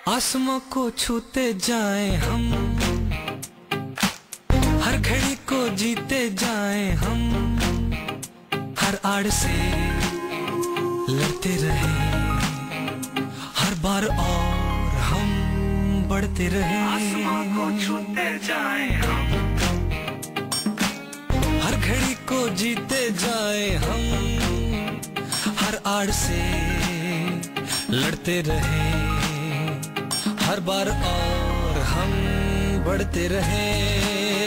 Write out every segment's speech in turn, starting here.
आसमां को छूते जाएं हम, हर घड़ी को जीते जाएं हम, हर आड़ से लड़ते रहें, हर बार और हम बढ़ते रहें। आसमां को छूते जाएं हम, हर घड़ी को जीते जाएं हम, हर आड़ से लड़ते रहें, हर बार और हम बढ़ते रहें।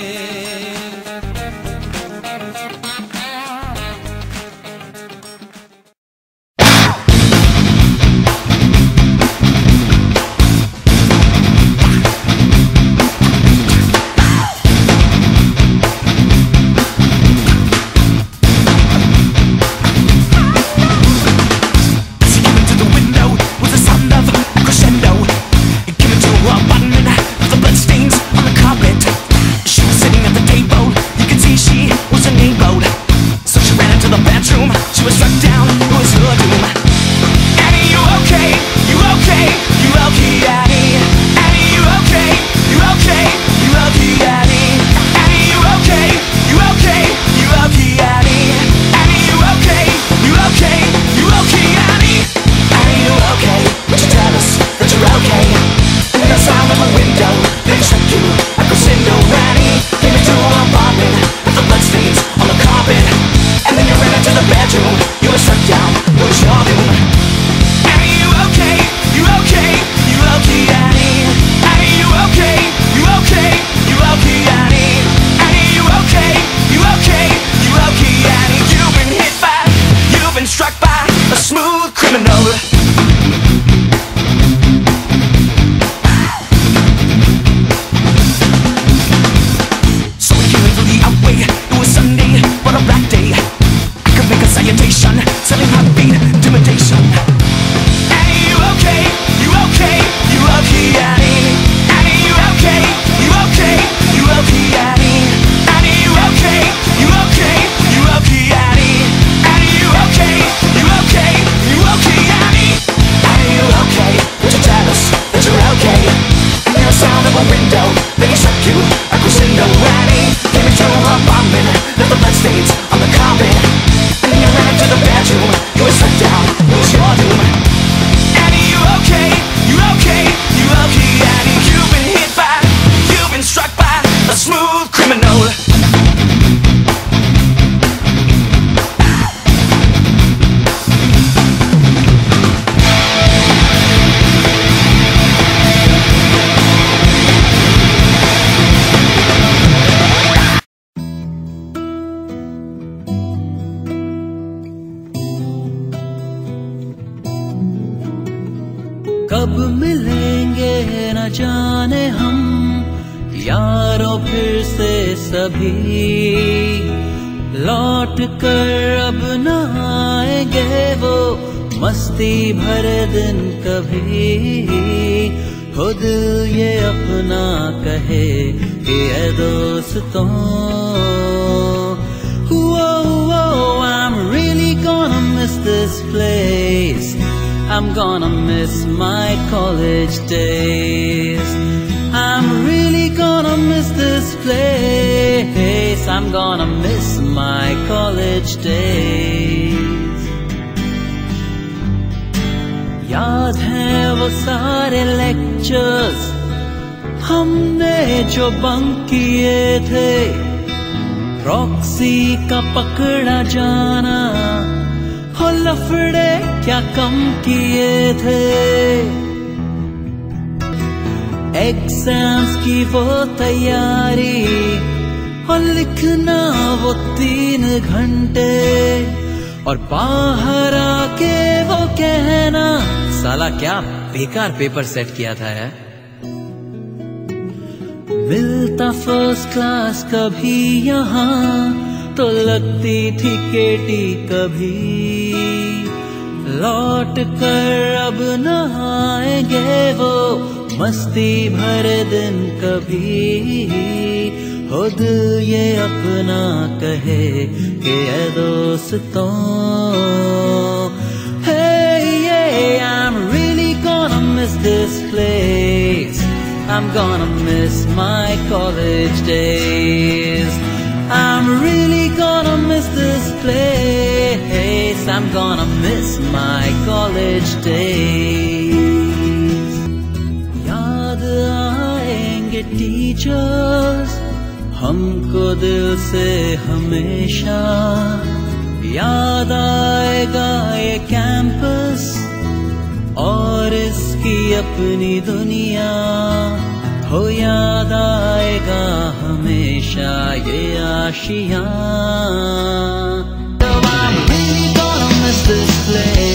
कब मिलेंगे न जाने हम यारों फिर से सभी, लौट कर अब न आएंगे वो मस्ती भरे दिन कभी। खुद ये अपना कहे कि ऐ दोस्तों, I'm really gonna miss this place, I'm gonna miss my college days, I'm really gonna miss this place, I'm gonna miss my college days। याद हैं वो सारे लेक्चर्स हमने जो बंक किए थे, प्रॉक्सी का पकड़ा जाना, हो लफड़े क्या कम किए थे। एग्जाम्स की वो तैयारी और लिखना वो 3 घंटे, और बाहर आके वो कहना साला क्या बेकार पेपर सेट किया था यार। मिलता फर्स्ट क्लास कभी यहाँ तो लगती थी केटी कभी, लौट कर अब न आएंगे वो मस्ती भरे दिन कभी। खुद ये अपना कहे कि ऐ दोस्तों, hey, yeah, I'm really gonna miss this place, I'm gonna miss my college days. I'm really gonna miss this place. I'm gonna miss my college days. याद आएंगे टीचर्स हमको दिल से हमेशा. याद आएगा ये कैंपस और इसकी अपनी दुनिया. हो याद आएगा हमेशा ये आशियाँ. So I'm really gonna miss this place.